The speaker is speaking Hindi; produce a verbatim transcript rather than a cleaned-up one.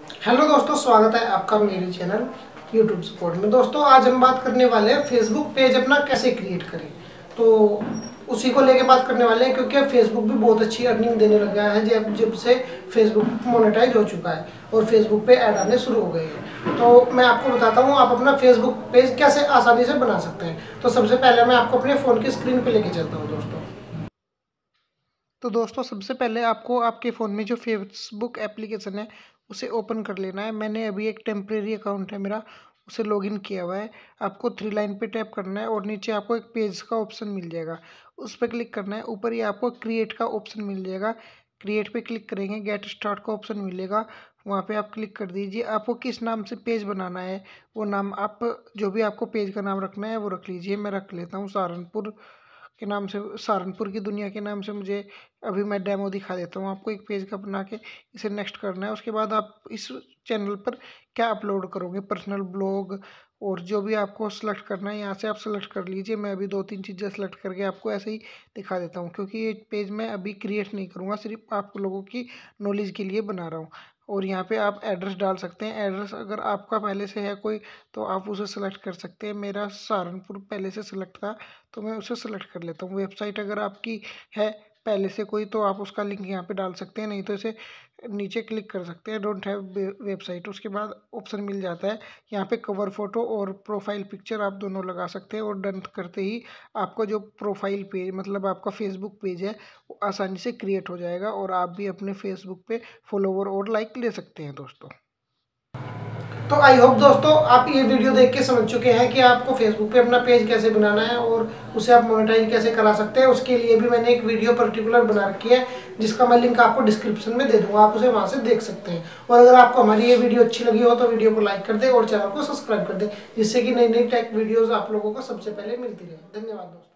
हेलो दोस्तों, स्वागत है आपका मेरे चैनल यूट्यूब सपोर्ट में। दोस्तों आज हम बात करने वाले हैं फेसबुक पेज अपना कैसे क्रिएट करें। तो उसी को लेके बात करने वाले हैं, क्योंकि अब फेसबुक भी बहुत अच्छी अर्निंग देने लग गया है जब जब से फेसबुक मोनेटाइज हो चुका है और फेसबुक पे ऐड आने शुरू हो गए हैं। तो मैं आपको बताता हूँ आप अपना फेसबुक पेज कैसे आसानी से बना सकते हैं। तो सबसे पहले मैं आपको अपने फ़ोन की स्क्रीन पर लेके चलता हूँ दोस्तों। तो दोस्तों सबसे पहले आपको आपके फ़ोन में जो फेसबुक एप्लीकेशन है उसे ओपन कर लेना है। मैंने अभी एक टेम्परेरी अकाउंट है मेरा, उसे लॉगिन किया हुआ है। आपको थ्री लाइन पे टैप करना है और नीचे आपको एक पेज का ऑप्शन मिल जाएगा, उस पर क्लिक करना है। ऊपर ही आपको क्रिएट का ऑप्शन मिल जाएगा, क्रिएट पे क्लिक करेंगे, गेट स्टार्ट का ऑप्शन मिलेगा, वहाँ पे आप क्लिक कर दीजिए। आपको किस नाम से पेज बनाना है वो नाम आप, जो भी आपको पेज का नाम रखना है वो रख लीजिए। मैं रख लेता हूँ सहारनपुर के नाम से, सहारनपुर की दुनिया के नाम से। मुझे अभी मैं डेमो दिखा देता हूँ आपको एक पेज का बना के। इसे नेक्स्ट करना है। उसके बाद आप इस चैनल पर क्या अपलोड करोगे, पर्सनल ब्लॉग और जो भी आपको सेलेक्ट करना है यहाँ से आप सेलेक्ट कर लीजिए। मैं अभी दो तीन चीज़ें सेलेक्ट करके आपको ऐसे ही दिखा देता हूँ, क्योंकि ये पेज मैं अभी क्रिएट नहीं करूँगा, सिर्फ आप लोगों की नॉलेज के लिए बना रहा हूँ। और यहाँ पे आप एड्रेस डाल सकते हैं। एड्रेस अगर आपका पहले से है कोई तो आप उसे सेलेक्ट कर सकते हैं। मेरा सहारनपुर पहले से सेलेक्ट था तो मैं उसे सेलेक्ट कर लेता हूँ। वेबसाइट अगर आपकी है पहले से कोई तो आप उसका लिंक यहाँ पे डाल सकते हैं, नहीं तो इसे नीचे क्लिक कर सकते हैं, डोंट हैव वेबसाइट। उसके बाद ऑप्शन मिल जाता है यहाँ पे कवर फोटो और प्रोफाइल पिक्चर, आप दोनों लगा सकते हैं। और डन करते ही आपका जो प्रोफाइल पेज मतलब आपका फेसबुक पेज है वो आसानी से क्रिएट हो जाएगा और आप भी अपने फेसबुक पे फॉलोवर और लाइक ले सकते हैं दोस्तों। तो आई होप दोस्तों आप ये वीडियो देख के समझ चुके हैं कि आपको फेसबुक पे अपना पेज कैसे बनाना है और उसे आप मोनेटाइज कैसे करा सकते हैं। उसके लिए भी मैंने एक वीडियो पर्टिकुलर बना रखी है जिसका मैं लिंक आपको डिस्क्रिप्शन में दे दूंगा, आप उसे वहां से देख सकते हैं। और अगर आपको हमारी ये वीडियो अच्छी लगी हो तो वीडियो को लाइक कर दे और चैनल को सब्सक्राइब कर दे, जिससे कि नई नई टेक वीडियोज़ आप लोगों को सबसे पहले मिलती रहे। धन्यवाद दोस्तों।